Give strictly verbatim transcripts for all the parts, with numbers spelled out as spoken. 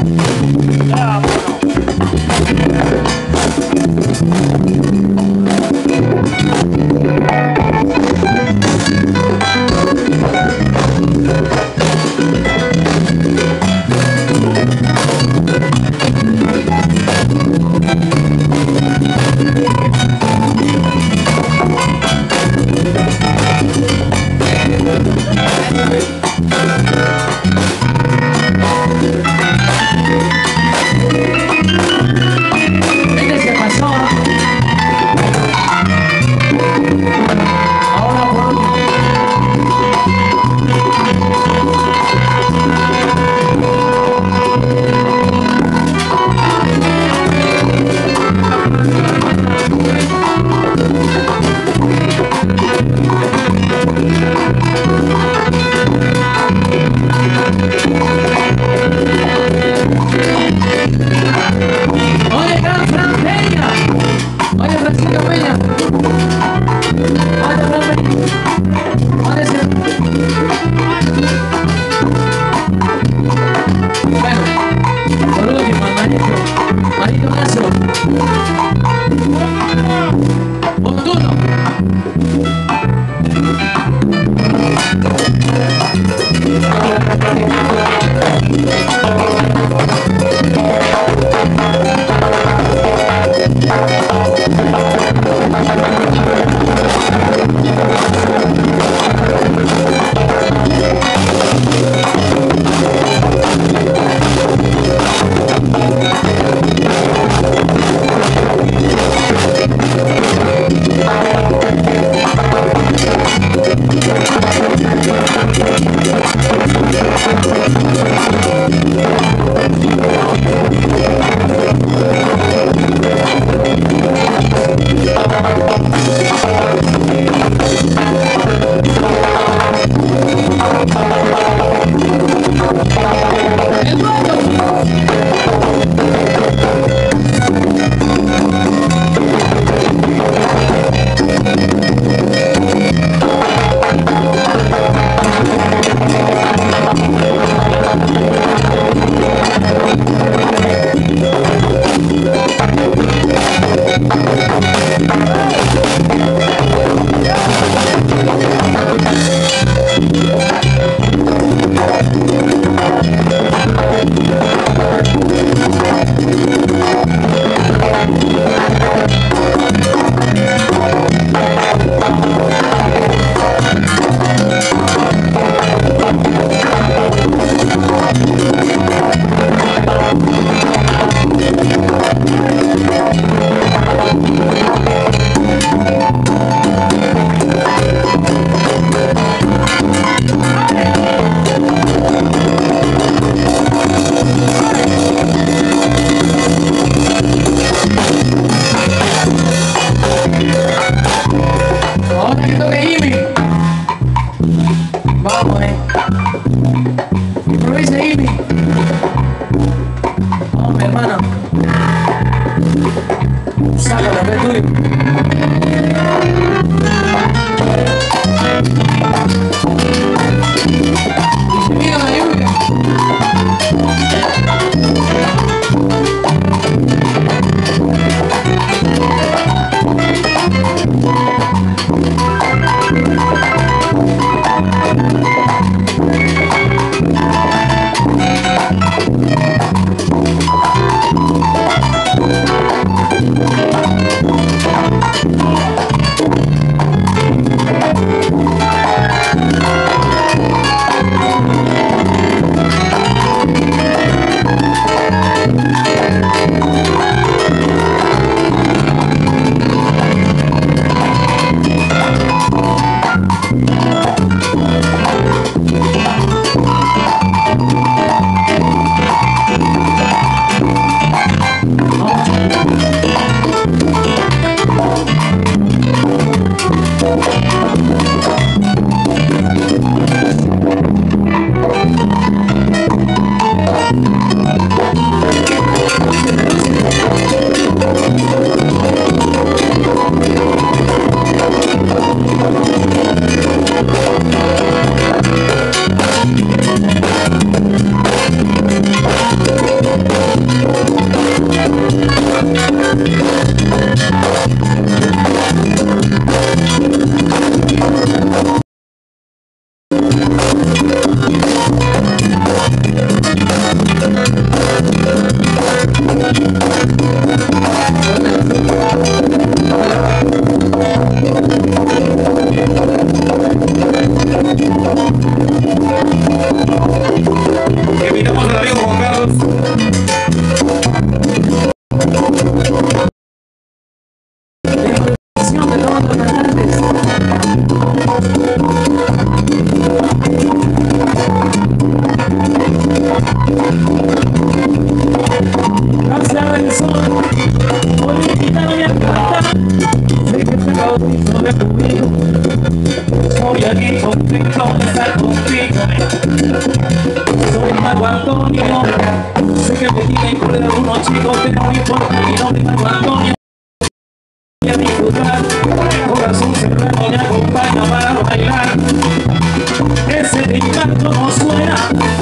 ¿Viste qué pasó? despedida y por algunos chicos, pero no importa, mi nombre es Antonio. Voy a disfrutar, corazón serrano me acompaña para bailar. Ese ritmo no suena.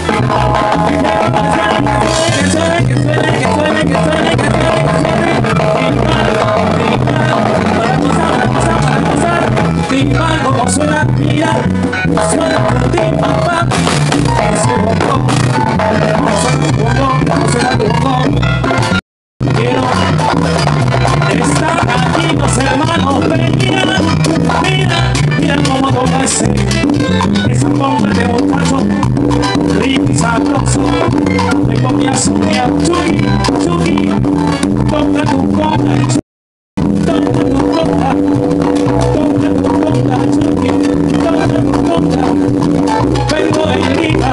Que suene, que suene, que suene, que suene, que suene, que suene. Para gozar, para gozar, para gozar. Timba como suena, mira, suena tu timba, pa. Ese bombón, como suena tu bombón, como suena tu bombón. Quiero estar aquí, los hermanos Peña. Mira, mira cómo toca ese, esa bomba de botazo, rico y sabroso. Me comí a soñar, chuki, chuki, toca tu conga, toca tu conga, toca tu conga, chuki, toca tu conga. Vengo de Lima,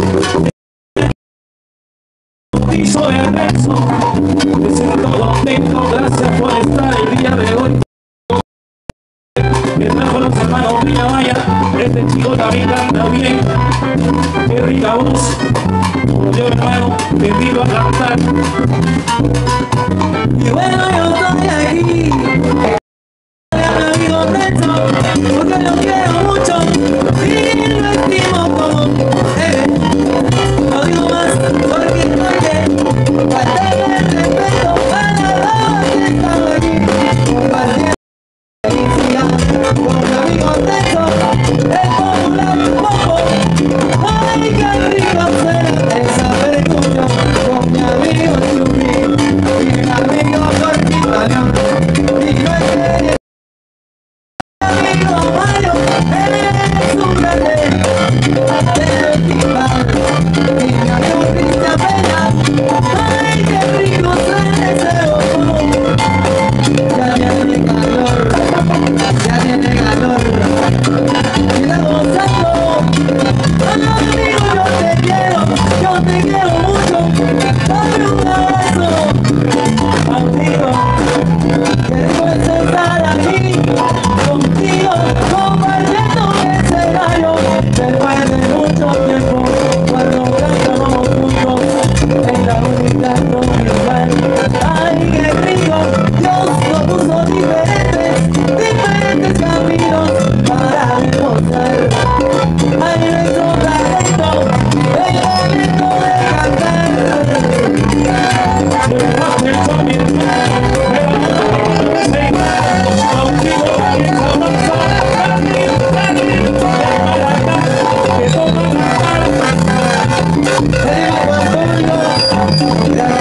piso de Renzo, me siento contento, gracias por estar el día de hoy. Me trajo los hermanos Mía Vaya, este chico también canta bien, qué rica voz, como yo hermano, te digo a cantar. Y bueno, yo estoy aquí, mi amigo Renzo, porque lo quiero mucho y lo estimo como, eh, no digo más, porque estoy faltando el respeto para los que están aquí, compartiendo felicidad con mi amigo Renzo, el popular poco. Ay, qué rico suena esa percusión con mi amigo Chupi y mi amigo Corquitano y no es mi amigo Mario, es un grande de equipar y mi amigo Cristian Peña. Ay, qué rico suena ese bombón, ya tiene calor, ya tiene calor, mira gozando. Ay, amigo, yo te quiero, yo te quiero mucho, dame un abrazo, amigo, que puedes estar aquí, contigo, compartiendo ese gallo, después de mucho tiempo, cuando cantamos juntos, en la única tropical. Ay, qué rico, Dios nos puso diferentes, diferentes caminos para demostrar. Ay, nuestro talento, el talento de cantar. Hey,